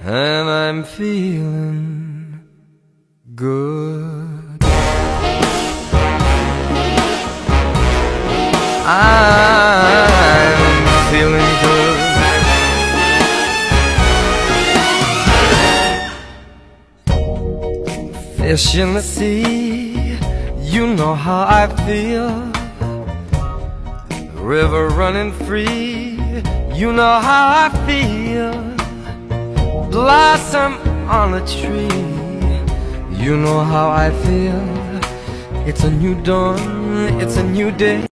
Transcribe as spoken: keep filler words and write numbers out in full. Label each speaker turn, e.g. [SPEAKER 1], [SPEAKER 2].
[SPEAKER 1] and I'm feeling good. I'm feeling good. Fish in the sea, you know how I feel. River running free, you know how I feel. Blossom on a tree, you know how I feel. It's a new dawn, it's a new day.